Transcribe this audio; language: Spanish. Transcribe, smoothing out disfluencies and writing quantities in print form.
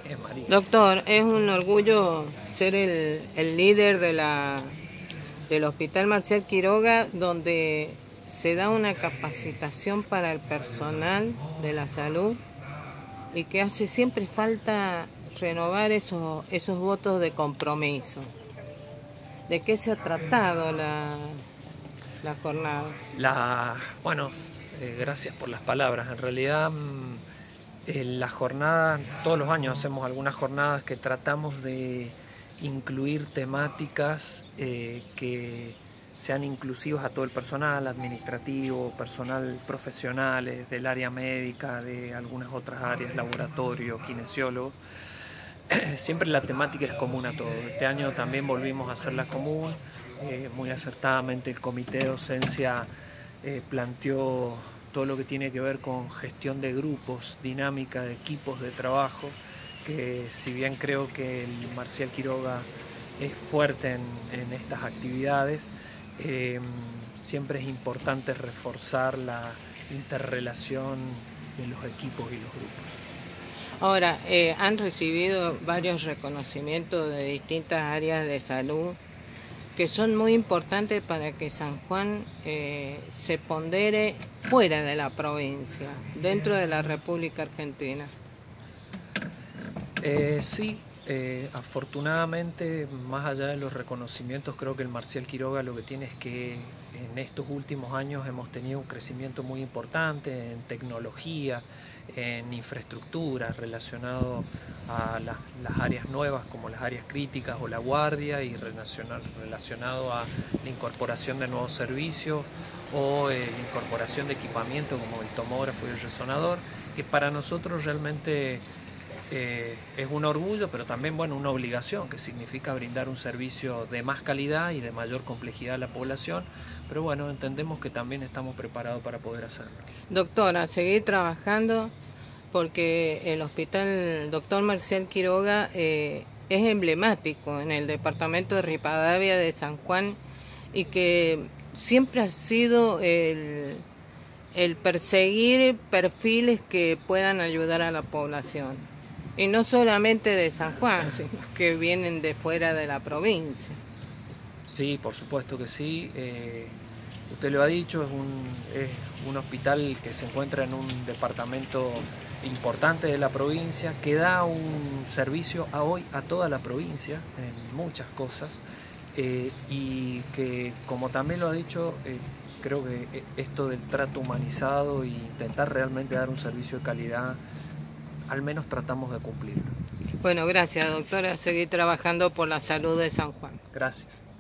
María. Doctor, es un orgullo ser el líder del Hospital Marcial Quiroga, donde se da una capacitación para el personal de la salud y que hace siempre falta renovar esos votos de compromiso. ¿De qué se ha tratado la jornada? Bueno, gracias por las palabras. En realidad, la jornada, todos los años hacemos algunas jornadas que tratamos de incluir temáticas que sean inclusivas a todo el personal administrativo, personal profesionales del área médica, de algunas otras áreas, laboratorio, kinesiólogo. Siempre la temática es común a todos. Este año también volvimos a hacerla común. Muy acertadamente el comité de docencia planteó todo lo que tiene que ver con gestión de grupos, dinámica de equipos de trabajo, que si bien creo que el Marcial Quiroga es fuerte en estas actividades, siempre es importante reforzar la interrelación de los equipos y los grupos. Ahora, han recibido varios reconocimientos de distintas áreas de salud que son muy importantes para que San Juan se pondere fuera de la provincia, dentro de la República Argentina. Sí, afortunadamente, más allá de los reconocimientos, creo que el Marcial Quiroga lo que tiene es que en estos últimos años hemos tenido un crecimiento muy importante en tecnología, en infraestructura relacionado a las áreas nuevas como las áreas críticas o la guardia, y relacionado a la incorporación de nuevos servicios o la incorporación de equipamiento como el tomógrafo y el resonador, que para nosotros realmente es un orgullo, pero también una obligación, que significa brindar un servicio de más calidad y de mayor complejidad a la población, pero bueno, entendemos que también estamos preparados para poder hacerlo. Doctora, seguir trabajando porque el Hospital Dr. Marcial Quiroga es emblemático en el departamento de Rivadavia de San Juan, y que siempre ha sido el perseguir perfiles que puedan ayudar a la población. Y no solamente de San Juan, sino que vienen de fuera de la provincia. Sí, por supuesto que sí. Usted lo ha dicho, es un hospital que se encuentra en un departamento importante de la provincia, que da un servicio hoy a toda la provincia en muchas cosas, y que, como también lo ha dicho, creo que esto del trato humanizado e intentar realmente dar un servicio de calidad, al menos tratamos de cumplirlo. Bueno, gracias, doctora. Seguir trabajando por la salud de San Juan. Gracias.